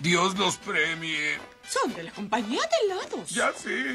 Dios los premie. Son de la compañía de helados. Ya sé.